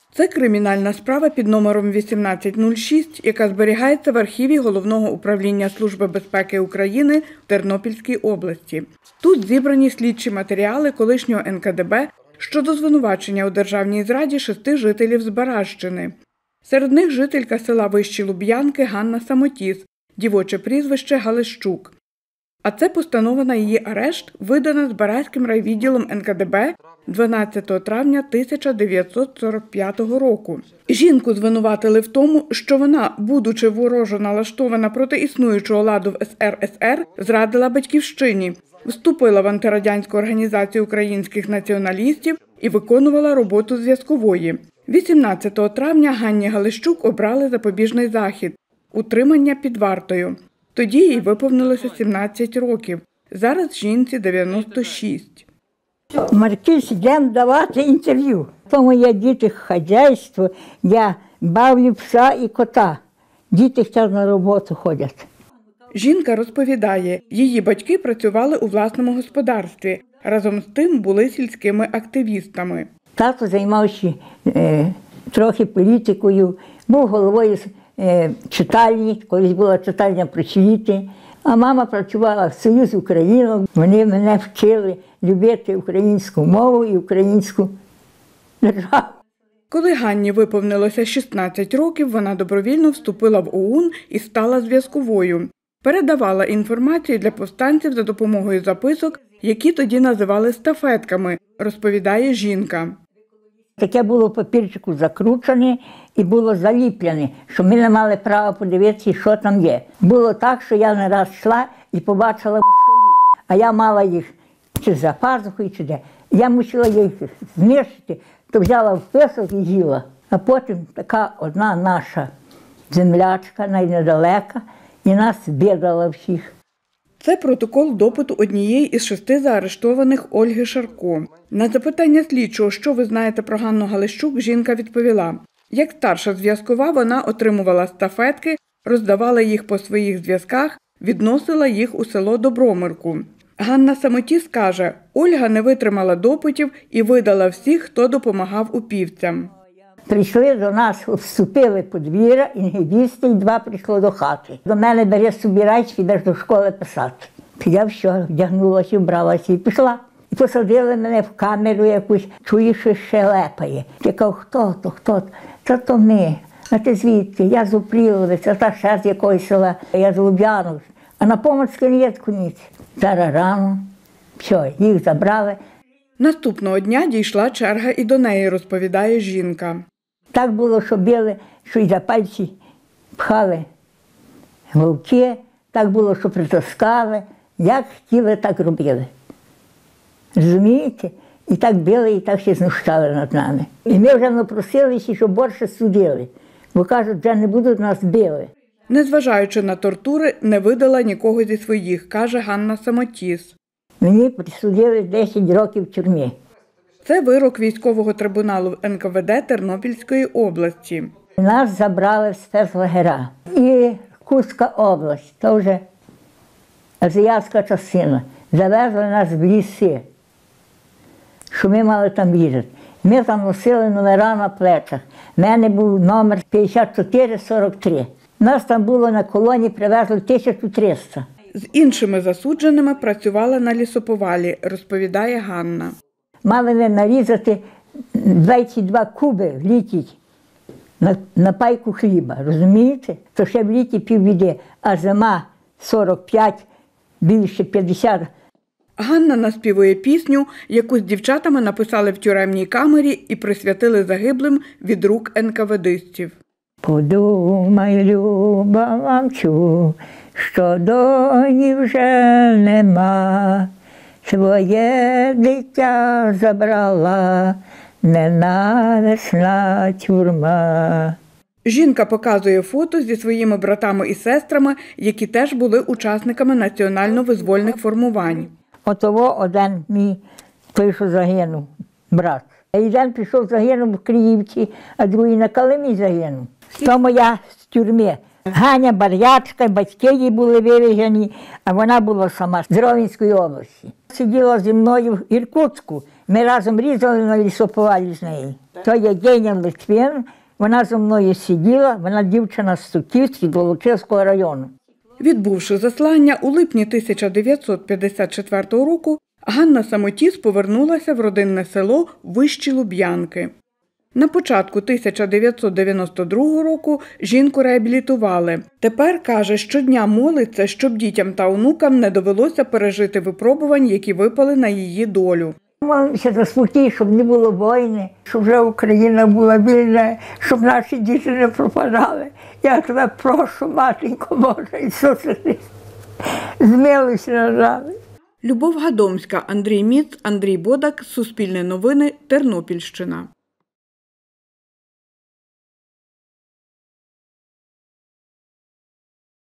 Це кримінальна справа під номером 1806, яка зберігається в архіві Головного управління Служби безпеки України в Тернопільській області. Тут зібрані слідчі матеріали колишнього НКДБ щодо звинувачення у державній зраді 6 жителів Збаражчини. Серед них жителька села Вищі Луб'янки Ганна Самотіс, дівоче прізвище Галищук. А це постанова на її арешт, видана Збаразьким райвідділом НКДБ 12 травня 1945 року. Жінку звинуватили в тому, що вона, будучи ворожо налаштована проти існуючого ладу в СРСР, зрадила батьківщині, вступила в антирадянську організацію українських націоналістів і виконувала роботу зв'язкової. 18 травня Ганні Галищук обрали запобіжний захід – утримання під вартою. Тоді їй виповнилося 17 років. Зараз жінці 96. Маркіз, йдемо давати інтерв'ю. Тому я діти хазяйство, я бавлю пса і кота. Діти зараз на роботу ходять. Жінка розповідає, її батьки працювали у власному господарстві. Разом з тим були сільськими активістами. Тато займався трохи політикою, був головою читальні, колись була читальня просвіти. А мама працювала в Союз Україну. Вони мене вчили любити українську мову і українську державу. Коли Ганні виповнилося 16 років, вона добровільно вступила в ОУН і стала зв'язковою. Передавала інформацію для повстанців за допомогою записок, які тоді називали стафетками, розповідає жінка. Таке було в папірчику закручене і було заліплене, що ми не мали права подивитися, що там є. Було так, що я не раз йшла і побачила москалів, а я мала їх чи за пазухою, чи де. Я мусила їх знищити, то взяла в писок і їла. А потім така одна наша землячка, найнедалека, і нас бідала всіх. Це протокол допиту однієї із 6 заарештованих Ольги Шарко. На запитання слідчого, що ви знаєте про Ганну Галищук, жінка відповіла. Як старша зв'язкова, вона отримувала стафетки, роздавала їх по своїх зв'язках, відносила їх у село Добромирку. Ганна Самотіс каже, Ольга не витримала допитів і видала всіх, хто допомагав упівцям. Прийшли до нас, вступили подвір'я, інгібісти, і 2 прийшло до хати. До мене бери собі речі, підеш до школи писати. Я все, вдягнулася, вбралася і пішла. І посадили мене в камеру якусь, чую, що ще лепає. Я кажу, хто то, хто то? Це то ми. А ти звідки? Я з Упріловиця, та ще з якогось села. Я з Луб'янок. А на Помацьку не є куниць. Зараз рано, все, їх забрали. Наступного дня дійшла черга і до неї, розповідає жінка. Так було, що били, що й за пальці пхали голки, так було, що притискали. Як хотіли, так робили. Розумієте? І так били, і так ще знущали над нами. І ми вже напросилися, щоб більше судили. Бо кажуть, вже не будуть нас били. Незважаючи на тортури, не видала нікого зі своїх, каже Ганна Самотіс. Мені присудили 10 років в тюрмі. Це вирок військового трибуналу НКВД Тернопільської області. Нас забрали в спецлагеря. І Курська область, то вже азіатська частина. Завезли нас в ліси, що ми мали там їздити. Ми там носили номера на плечах. У мене був номер 5443. Нас там було на колоні, привезли 1300. З іншими засудженими працювала на лісоповалі, розповідає Ганна. Мали ми нарізати 22 куби в літі на пайку хліба, розумієте? То ще в літі півбіди, а зима 45, більше 50. Ганна наспівує пісню, яку з дівчатами написали в тюремній камері і присвятили загиблим від рук НКВДистів. Подумай, люба, мовчу, що доні вже нема, своє дитя забрала ненависна тюрма. Жінка показує фото зі своїми братами і сестрами, які теж були учасниками національно-визвольних формувань. Отого один мій, той, що загинув, брат. Один пішов, загинув в Криївці, а другий на Калимі загинув. Тому я з тюрми. Ганя Бар'ячка, батьки її були вивезені, а вона була сама з Ровенської області. Сиділа зі мною в Іркутську, Ми разом різали на лісоповалі з нею. То є Геня Литвин, вона зі мною сиділа, вона дівчина з Суківської, Долучевського району. Відбувши заслання, у липні 1954 року Ганна Самотіс повернулася в родинне село Вищі Луб'янки. На початку 1992 року жінку реабілітували. Тепер, каже, щодня молиться, щоб дітям та онукам не довелося пережити випробувань, які випали на її долю. Молимося за спокій, щоб не було війни, щоб вже Україна була вільна, щоб наші діти не пропадали. Я тебе прошу, матінко Божа, Ісусе Христе, змилуйся над нами. Любов Гадомська, Андрій Міц, Андрій Бодак, Суспільне новини, Тернопільщина.